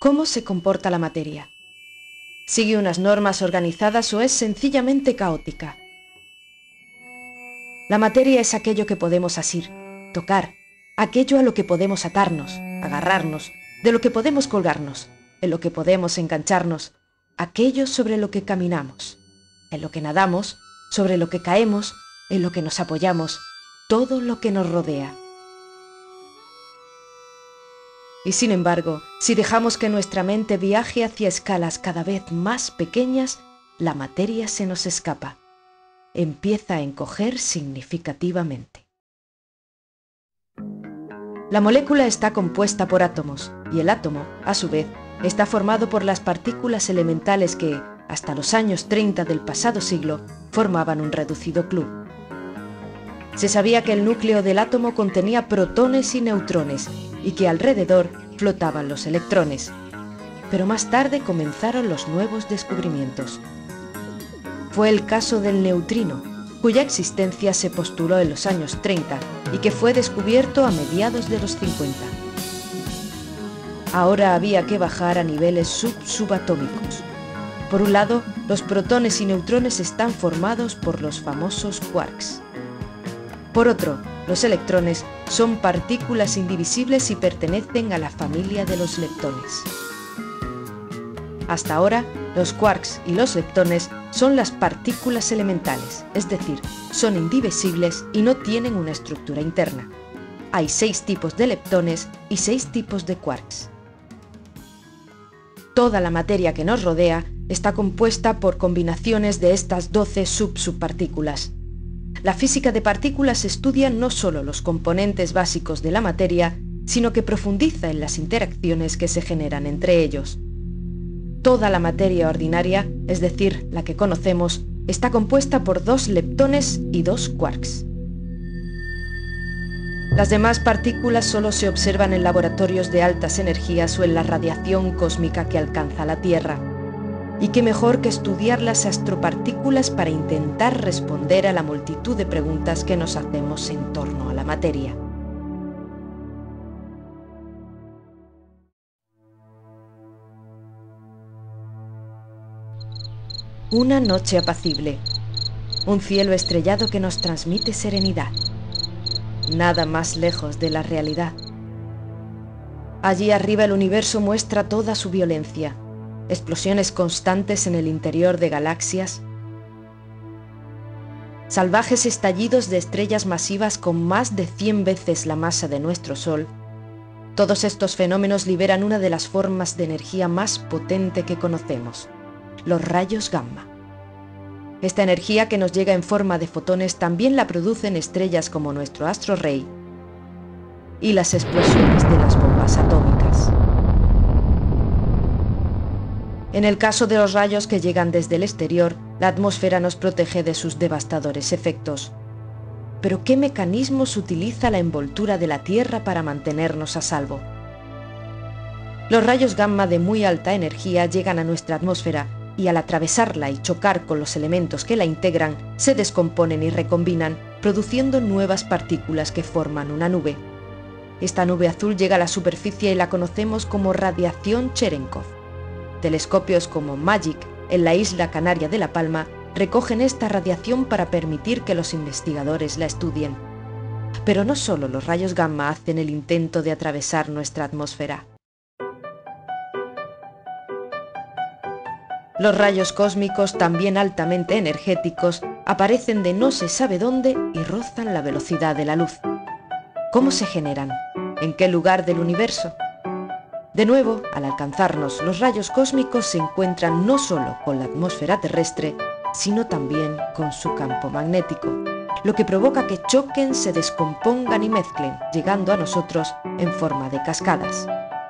¿Cómo se comporta la materia? ¿Sigue unas normas organizadas o es sencillamente caótica? La materia es aquello que podemos asir, tocar, aquello a lo que podemos atarnos, agarrarnos, de lo que podemos colgarnos, en lo que podemos engancharnos, aquello sobre lo que caminamos, en lo que nadamos, sobre lo que caemos, en lo que nos apoyamos, todo lo que nos rodea. Y sin embargo, si dejamos que nuestra mente viaje hacia escalas cada vez más pequeñas, la materia se nos escapa. Empieza a encoger significativamente. La molécula está compuesta por átomos, y el átomo, a su vez, está formado por las partículas elementales que, hasta los años 30 del pasado siglo, formaban un reducido club. Se sabía que el núcleo del átomo contenía protones y neutrones, y que alrededor flotaban los electrones. Pero más tarde comenzaron los nuevos descubrimientos. Fue el caso del neutrino, cuya existencia se postuló en los años 30 y que fue descubierto a mediados de los 50. Ahora había que bajar a niveles subatómicos. Por un lado, los protones y neutrones están formados por los famosos quarks. Por otro, los electrones son partículas indivisibles y pertenecen a la familia de los leptones. Hasta ahora, los quarks y los leptones son las partículas elementales, es decir, son indivisibles y no tienen una estructura interna. Hay 6 tipos de leptones y 6 tipos de quarks. Toda la materia que nos rodea está compuesta por combinaciones de estas 12 subpartículas. La física de partículas estudia no solo los componentes básicos de la materia, sino que profundiza en las interacciones que se generan entre ellos. Toda la materia ordinaria, es decir, la que conocemos, está compuesta por 2 leptones y 2 quarks. Las demás partículas solo se observan en laboratorios de altas energías o en la radiación cósmica que alcanza la Tierra. Y qué mejor que estudiar las astropartículas para intentar responder a la multitud de preguntas que nos hacemos en torno a la materia. Una noche apacible. Un cielo estrellado que nos transmite serenidad. Nada más lejos de la realidad. Allí arriba el universo muestra toda su violencia. Explosiones constantes en el interior de galaxias, salvajes estallidos de estrellas masivas con más de 100 veces la masa de nuestro Sol. Todos estos fenómenos liberan una de las formas de energía más potente que conocemos, los rayos gamma. Esta energía que nos llega en forma de fotones también la producen estrellas como nuestro astro rey y las explosiones de las bombas atómicas. En el caso de los rayos que llegan desde el exterior, la atmósfera nos protege de sus devastadores efectos. Pero ¿qué mecanismos utiliza la envoltura de la Tierra para mantenernos a salvo? Los rayos gamma de muy alta energía llegan a nuestra atmósfera y al atravesarla y chocar con los elementos que la integran, se descomponen y recombinan, produciendo nuevas partículas que forman una nube. Esta nube azul llega a la superficie y la conocemos como radiación Cherenkov. Telescopios como MAGIC, en la isla canaria de La Palma, recogen esta radiación para permitir que los investigadores la estudien. Pero no solo los rayos gamma hacen el intento de atravesar nuestra atmósfera. Los rayos cósmicos, también altamente energéticos, aparecen de no se sabe dónde y rozan la velocidad de la luz. ¿Cómo se generan? ¿En qué lugar del universo? De nuevo, al alcanzarnos, los rayos cósmicos se encuentran no solo con la atmósfera terrestre, sino también con su campo magnético, lo que provoca que choquen, se descompongan y mezclen, llegando a nosotros en forma de cascadas.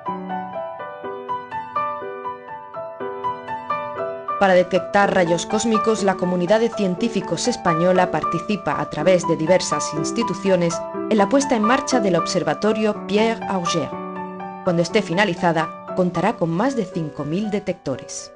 Para detectar rayos cósmicos, la comunidad de científicos española participa a través de diversas instituciones en la puesta en marcha del observatorio Pierre Auger. Cuando esté finalizada, contará con más de 5.000 detectores.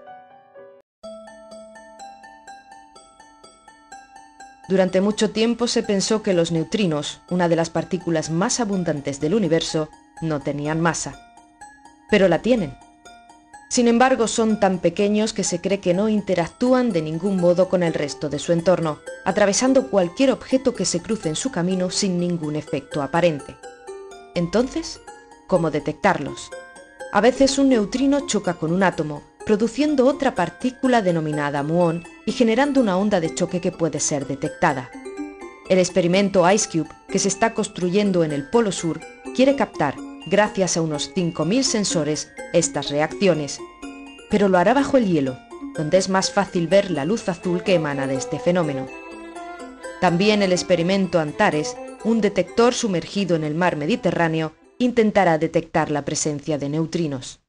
Durante mucho tiempo se pensó que los neutrinos, una de las partículas más abundantes del universo, no tenían masa. Pero la tienen. Sin embargo, son tan pequeños que se cree que no interactúan de ningún modo con el resto de su entorno, atravesando cualquier objeto que se cruce en su camino sin ningún efecto aparente. Entonces, ¿cómo detectarlos? A veces un neutrino choca con un átomo, produciendo otra partícula denominada muón y generando una onda de choque que puede ser detectada. El experimento IceCube, que se está construyendo en el Polo Sur, quiere captar, gracias a unos 5.000 sensores, estas reacciones. Pero lo hará bajo el hielo, donde es más fácil ver la luz azul que emana de este fenómeno. También el experimento Antares, un detector sumergido en el mar Mediterráneo, intentará detectar la presencia de neutrinos.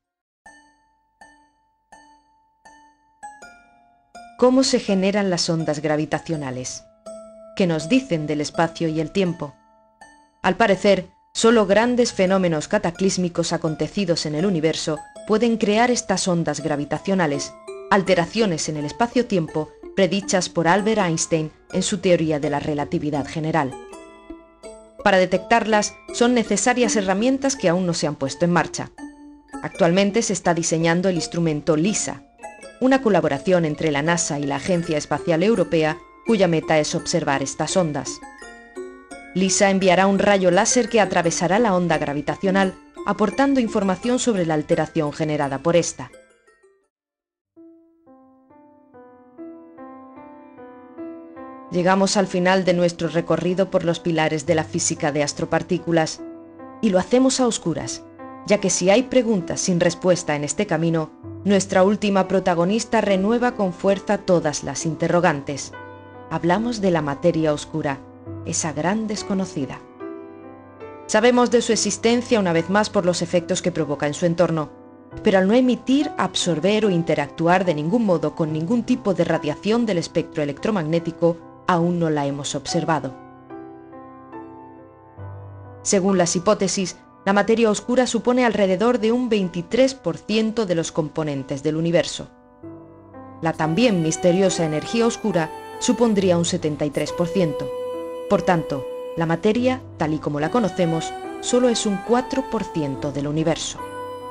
¿Cómo se generan las ondas gravitacionales? ¿Qué nos dicen del espacio y el tiempo? Al parecer, solo grandes fenómenos cataclísmicos acontecidos en el universo pueden crear estas ondas gravitacionales, alteraciones en el espacio-tiempo predichas por Albert Einstein en su teoría de la relatividad general. Para detectarlas son necesarias herramientas que aún no se han puesto en marcha. Actualmente se está diseñando el instrumento LISA, una colaboración entre la NASA y la Agencia Espacial Europea cuya meta es observar estas ondas. LISA enviará un rayo láser que atravesará la onda gravitacional, aportando información sobre la alteración generada por esta. Llegamos al final de nuestro recorrido por los pilares de la física de astropartículas, y lo hacemos a oscuras, ya que si hay preguntas sin respuesta en este camino, nuestra última protagonista renueva con fuerza todas las interrogantes. Hablamos de la materia oscura, esa gran desconocida. Sabemos de su existencia una vez más por los efectos que provoca en su entorno, pero al no emitir, absorber o interactuar de ningún modo con ningún tipo de radiación del espectro electromagnético, aún no la hemos observado. Según las hipótesis, la materia oscura supone alrededor de un 23% de los componentes del universo. La también misteriosa energía oscura supondría un 73%. Por tanto, la materia, tal y como la conocemos, solo es un 4% del universo.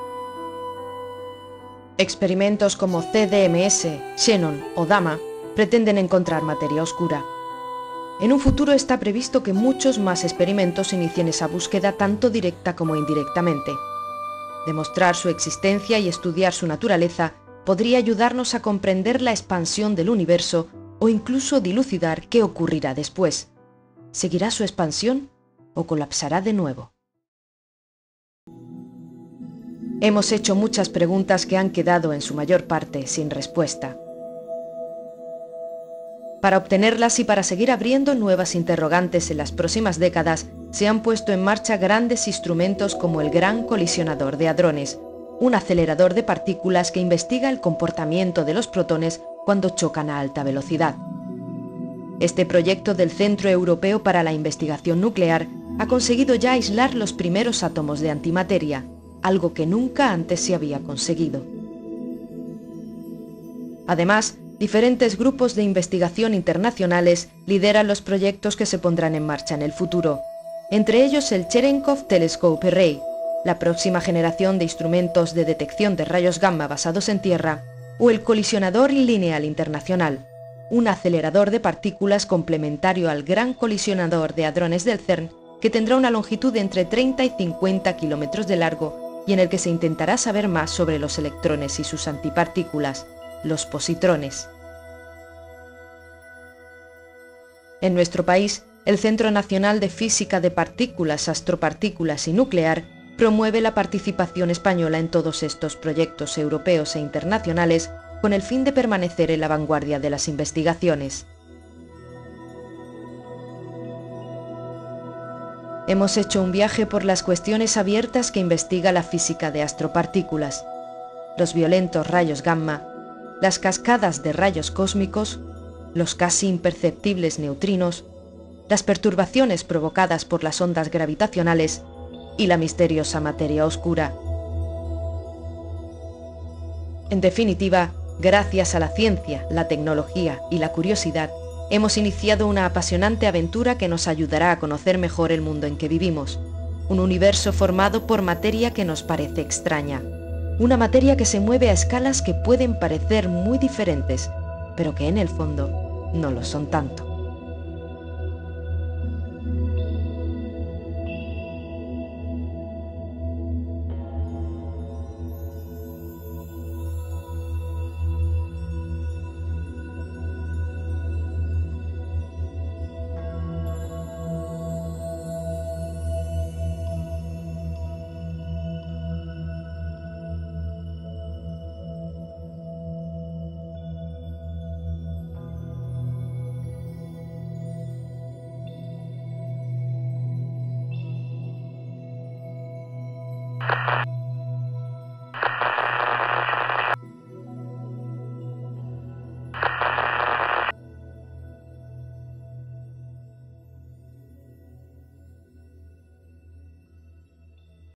Experimentos como CDMS, Xenon o DAMA pretenden encontrar materia oscura. En un futuro está previsto que muchos más experimentos inicien esa búsqueda tanto directa como indirectamente. Demostrar su existencia y estudiar su naturaleza podría ayudarnos a comprender la expansión del universo o incluso dilucidar qué ocurrirá después. ¿Seguirá su expansión o colapsará de nuevo? Hemos hecho muchas preguntas que han quedado en su mayor parte sin respuesta. Para obtenerlas y para seguir abriendo nuevas interrogantes en las próximas décadas, se han puesto en marcha grandes instrumentos como el Gran Colisionador de Hadrones, un acelerador de partículas que investiga el comportamiento de los protones cuando chocan a alta velocidad. Este proyecto del Centro Europeo para la Investigación Nuclear ha conseguido ya aislar los primeros átomos de antimateria, algo que nunca antes se había conseguido. Además, diferentes grupos de investigación internacionales lideran los proyectos que se pondrán en marcha en el futuro, entre ellos el Cherenkov Telescope Array, la próxima generación de instrumentos de detección de rayos gamma basados en tierra, o el Colisionador Lineal Internacional, un acelerador de partículas complementario al Gran Colisionador de Hadrones del CERN, que tendrá una longitud de entre 30 y 50 kilómetros de largo y en el que se intentará saber más sobre los electrones y sus antipartículas, los positrones. En nuestro país, el Centro Nacional de Física de Partículas, Astropartículas y Nuclear promueve la participación española en todos estos proyectos europeos e internacionales con el fin de permanecer en la vanguardia de las investigaciones. Hemos hecho un viaje por las cuestiones abiertas que investiga la física de astropartículas, los violentos rayos gamma, las cascadas de rayos cósmicos, los casi imperceptibles neutrinos, las perturbaciones provocadas por las ondas gravitacionales y la misteriosa materia oscura. En definitiva, gracias a la ciencia, la tecnología y la curiosidad, hemos iniciado una apasionante aventura que nos ayudará a conocer mejor el mundo en que vivimos, un universo formado por materia que nos parece extraña. una materia que se mueve a escalas que pueden parecer muy diferentes, pero que en el fondo no lo son tanto.